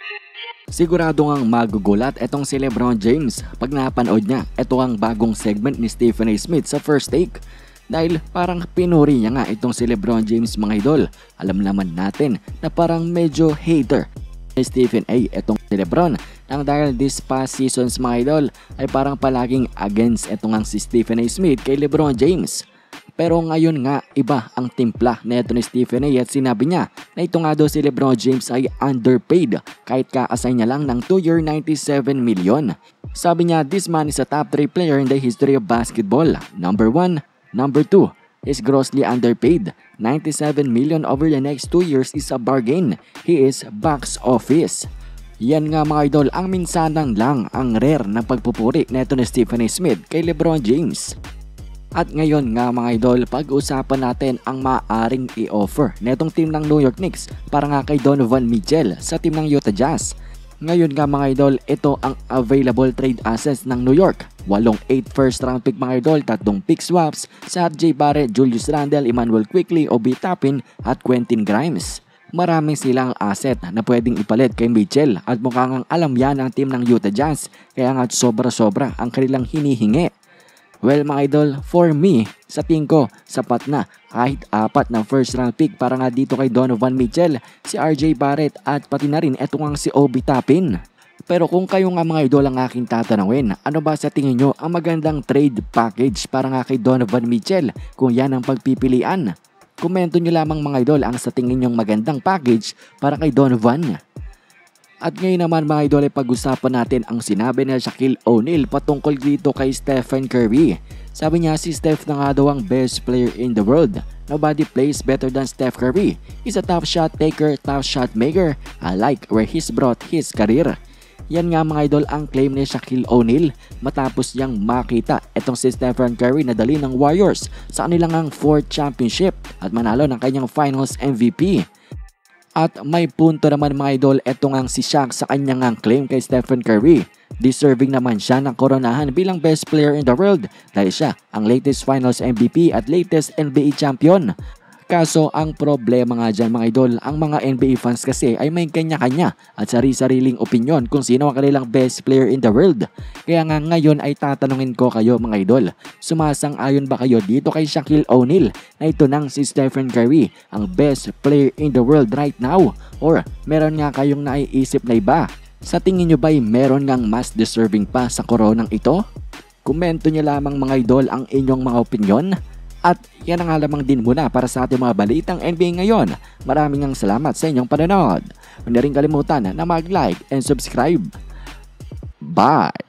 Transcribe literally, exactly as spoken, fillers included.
Sigurado ngang magugulat etong si LeBron James pag napanood niya ito ang bagong segment ni Stephen A. Smith sa First Take. Dahil parang pinuri niya nga itong si LeBron James mga idol. Alam naman natin na parang medyo hater ni Stephen A. itong si LeBron. Nang dahil this past seasons mga idol ay parang palaging against itong ang si Stephen A. Smith kay LeBron James. Pero ngayon nga iba ang timpla na ito ni Stephen A. at sinabi niya na ito nga daw si LeBron James ay underpaid kahit ka-assign niya lang ng two year ninety-seven million. Sabi niya, this man is a top three player in the history of basketball. Number one. Number two is grossly underpaid. ninety-seven million over the next two years is a bargain. He is box office. Yan nga mga idol ang minsanan lang ang rare na pagpupuri neto ni Stephen A. Smith kay LeBron James. At ngayon nga mga idol, pag-usapan natin ang maaaring i-offer netong team ng New York Knicks para nga kay Donovan Mitchell sa team ng Utah Jazz. Ngayon nga mga idol, ito ang available trade assets ng New York. Walong eight first round pick mga idol, tatlong pick swaps sa R J Barrett, Julius Randle, Emmanuel Quickley, Obi Toppin at Quentin Grimes. Maraming silang asset na pwedeng ipalit kay Mitchell at mukhang alam yan ng team ng Utah Jazz kaya nga sobra-sobra ang kanilang hinihingi. Well mga idol, for me, sa tingin ko, sapat na kahit apat na first round pick para nga dito kay Donovan Mitchell, si R J Barrett at pati na rin eto nga si Obi Toppin. Pero kung kayo nga mga idol ang aking tatanungin, ano ba sa tingin nyo ang magandang trade package para nga kay Donovan Mitchell kung yan ang pagpipilian? Komento nyo lamang mga idol ang sa tingin nyong magandang package para kay Donovan. At ngayon naman mga idol ay pag-usapan natin ang sinabi ni Shaquille O'Neal patungkol dito kay Stephen Curry. Sabi niya si Steph na nga daw ang best player in the world. Nobody plays better than Steph Curry. He's a tough shot taker, tough shot maker. I like where he's brought his career. Yan nga mga idol ang claim ni Shaquille O'Neal matapos niyang makita itong si Stephen Curry na dali ng Warriors sa kanilang ang fourth championship at manalo ng kanyang finals M V P. At may punto naman mga idol etong ang si Shaq sa kanyang ang claim kay Stephen Curry. Deserving naman siya ng koronahan bilang best player in the world dahil siya ang latest finals M V P at latest N B A champion. Kaso ang problema nga dyan mga idol, ang mga N B A fans kasi ay may kanya-kanya at sari-sariling opinion kung sino ang kanilang best player in the world. Kaya nga ngayon ay tatanungin ko kayo mga idol, sumasang-ayon ba kayo dito kay Shaquille O'Neal na ito nang si Stephen Curry ang best player in the world right now? Or meron nga kayong naiisip na iba? Sa tingin nyo ba'y meron ngang mas deserving pa sa koronang ito? Komento nyo lamang mga idol ang inyong mga opinion. At yan ang lamang din muna para sa ating mga balitang N B A ngayon. Maraming ang salamat sa inyong panonood. Huwag na rin kalimutan na mag-like and subscribe. Bye!